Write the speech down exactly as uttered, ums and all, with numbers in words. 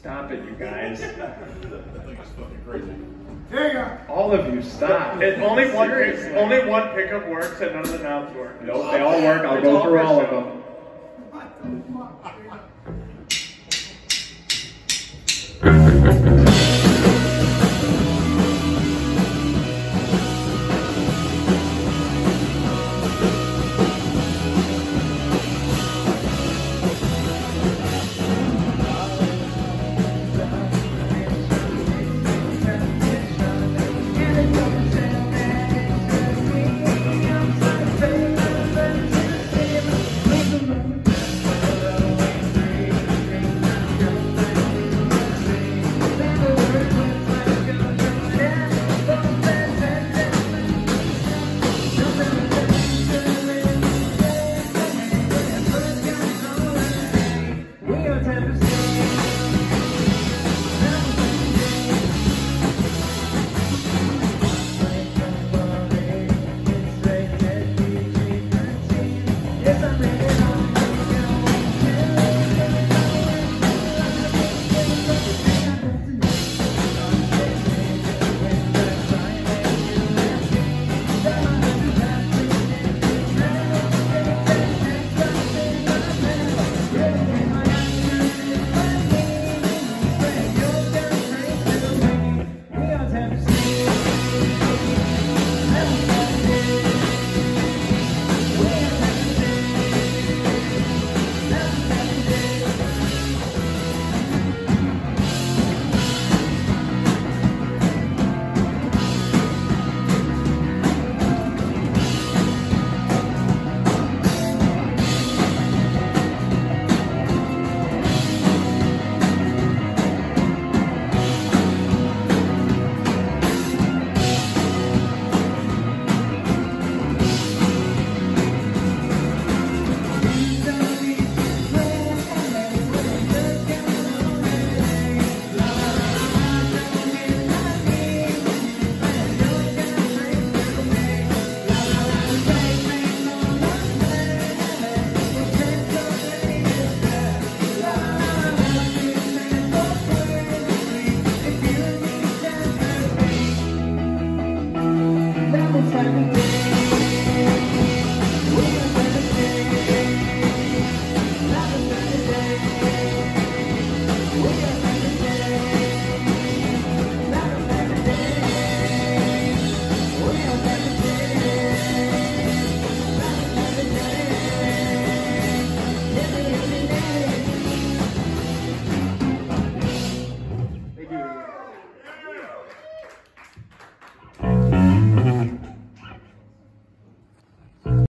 Stop it, you guys. There you go. All of you, stop. It, only one only one pickup works and none of the knobs work. Nope, they all work. I'll go through all of them.